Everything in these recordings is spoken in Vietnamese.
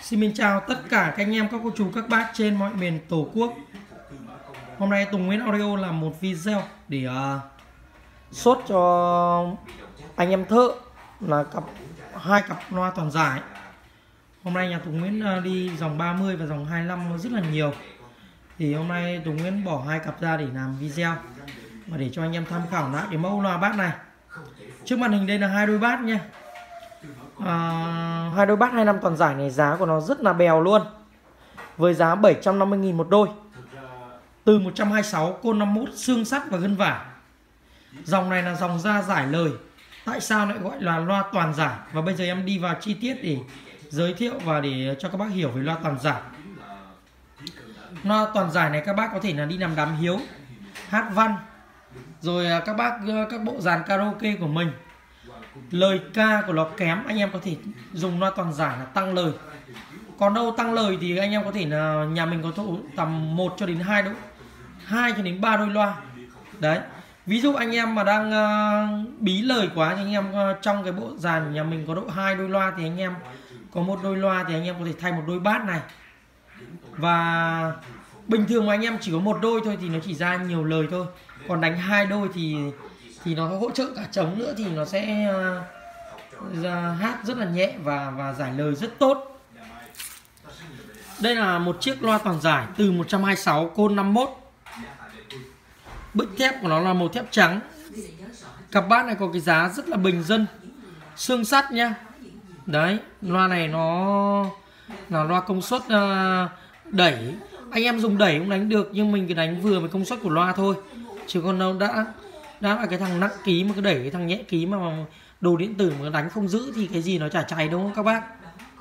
Xin chào tất cả các anh em, các cô chú, các bác trên mọi miền Tổ quốc. Hôm nay Tùng Nguyễn Audio làm một video để sốt cho anh em thợ là hai cặp loa toàn giải. Hôm nay nhà Tùng Nguyễn đi dòng 30 và dòng 25 rất là nhiều. Thì hôm nay Tùng Nguyễn bỏ hai cặp ra để làm video và để cho anh em tham khảo lại cái mẫu loa bát này. Trước màn hình đây là hai đôi bát nha. Hai đôi bát 25 toàn giải này giá của nó rất là bèo luôn, với giá 750.000 một đôi, từ 126 côn 51 xương sắt và gân vải. Dòng này là dòng da giải lời. Tại sao lại gọi là loa toàn giải? Và bây giờ em đi vào chi tiết để giới thiệu và để cho các bác hiểu về loa toàn giải. Loa toàn giải này các bác có thể là đi làm đám hiếu, hát văn, rồi các bộ dàn karaoke của mình, lời ca của nó kém, anh em có thể dùng loa toàn giải là tăng lời. Còn đâu tăng lời thì anh em có thể là nhà mình có tầm 1 cho đến 2 cho đến 3 đôi loa. Đấy. Ví dụ anh em mà đang bí lời quá thì anh em trong cái bộ dàn nhà mình có độ 2 đôi loa thì anh em có một đôi loa thì anh em có thể thay một đôi bát này. Và bình thường mà anh em chỉ có một đôi thôi thì nó chỉ ra nhiều lời thôi. Còn đánh 2 đôi thì nó hỗ trợ cả trống nữa thì nó sẽ hát rất là nhẹ và giải lời rất tốt. Đây là một chiếc loa toàn giải từ 126 côn 51. Bích thép của nó là màu thép trắng. Cặp bát này có cái giá rất là bình dân, xương sắt nhá. Đấy, loa này nó là loa công suất đẩy. Anh em dùng đẩy cũng đánh được, nhưng mình cứ đánh vừa với công suất của loa thôi. Chứ còn đâu đã là cái thằng nặng ký mà cứ đẩy cái thằng nhẹ ký mà đồ điện tử mà đánh không giữ thì cái gì nó chả cháy, đúng không các bác?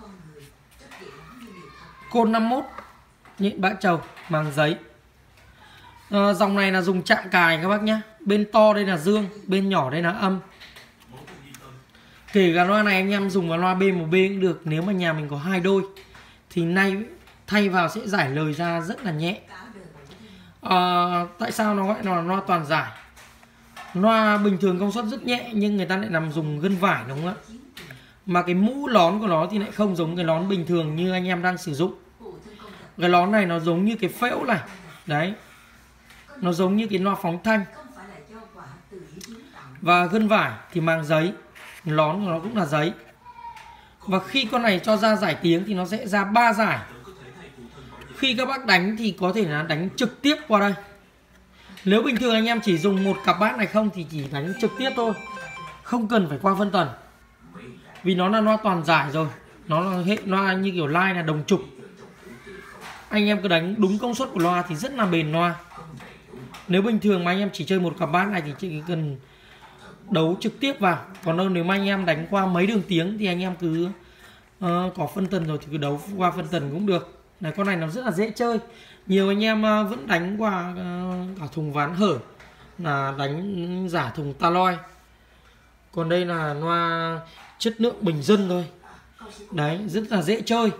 Côn 51 nhện bã trầu màng giấy. Dòng này là dùng chạm cài các bác nhé. Bên to đây là dương, bên nhỏ đây là âm. Kể cả loa này anh em dùng vào loa B1B cũng được. Nếu mà nhà mình có 2 đôi thì nay thay vào sẽ giải lời ra rất là nhẹ. Tại sao nó gọi là loa toàn giải? Loa bình thường công suất rất nhẹ nhưng người ta lại làm dùng gân vải, đúng không ạ? Mà cái mũ lón của nó thì lại không giống cái lón bình thường như anh em đang sử dụng. Cái lón này nó giống như cái phễu này. Đấy, nó giống như cái loa phóng thanh. Và gân vải thì màng giấy, lón của nó cũng là giấy. Và khi con này cho ra giải tiếng thì nó sẽ ra 3 giải. Khi các bác đánh thì có thể là đánh trực tiếp qua đây. Nếu bình thường anh em chỉ dùng một cặp bát này không thì chỉ đánh trực tiếp thôi, không cần phải qua phân tần. Vì nó là loa toàn giải rồi, nó là hệ loa như kiểu line là đồng trục. Anh em cứ đánh đúng công suất của loa thì rất là bền loa. Nếu bình thường mà anh em chỉ chơi một cặp bát này thì chỉ cần đấu trực tiếp vào. Còn đâu nếu mà anh em đánh qua mấy đường tiếng thì anh em cứ có phân tần rồi thì cứ đấu qua phân tần cũng được. Này, con này nó rất là dễ chơi. Nhiều anh em vẫn đánh qua cả thùng ván hở, là đánh giả thùng ta loi. Còn đây là loa chất lượng bình dân thôi. Đấy, rất là dễ chơi.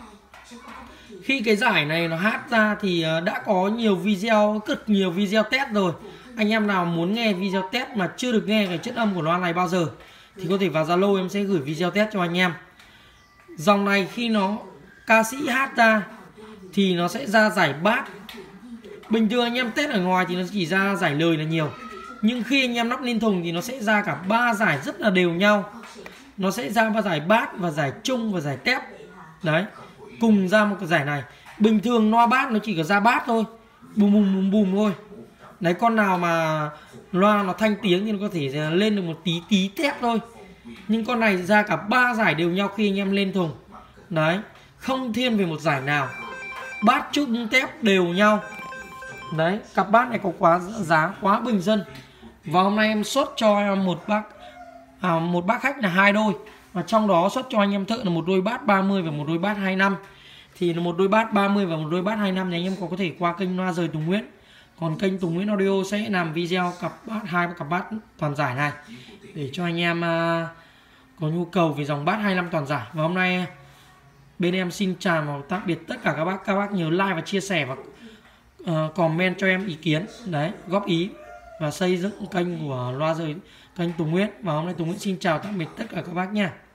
Khi cái giải này nó hát ra thì đã có nhiều video, cực nhiều video test rồi. Anh em nào muốn nghe video test mà chưa được nghe cái chất âm của loa này bao giờ thì có thể vào Zalo, em sẽ gửi video test cho anh em. Dòng này khi nó ca sĩ hát ra thì nó sẽ ra giải bát. Bình thường anh em test ở ngoài thì nó chỉ ra giải lời là nhiều, nhưng khi anh em lắp lên thùng thì nó sẽ ra cả 3 giải rất là đều nhau. Nó sẽ ra 3 giải bát và giải trung và giải tép. Đấy, cùng ra một cái giải này. Bình thường loa bát nó chỉ có ra bát thôi, bùm bùm bùm bùm thôi. Đấy, con nào mà loa nó thanh tiếng thì nó có thể lên được một tí tép thôi. Nhưng con này ra cả 3 giải đều nhau khi anh em lên thùng. Đấy, không thiên về một giải nào, bát trung tép đều nhau. Đấy, cặp bát này có giá quá bình dân. Và hôm nay em xuất cho một bác khách là 2 đôi, và trong đó xuất cho anh em thợ là một đôi bát 30 và một đôi bát 25. Thì một đôi bát 30 và một đôi bát 25 thì anh em có thể qua kênh Loa Rời Tùng Nguyễn. Còn kênh Tùng Nguyễn Audio sẽ làm video hai cặp bát toàn giải này để cho anh em có nhu cầu về dòng bát 25 toàn giải. Và hôm nay bên em xin chào và tạm biệt tất cả các bác. Các bác nhớ like và chia sẻ và comment cho em ý kiến, đấy, góp ý và xây dựng kênh của Loa Rời, kênh Tùng Nguyễn. Và hôm nay Tùng Nguyễn xin chào tạm biệt tất cả các bác nha.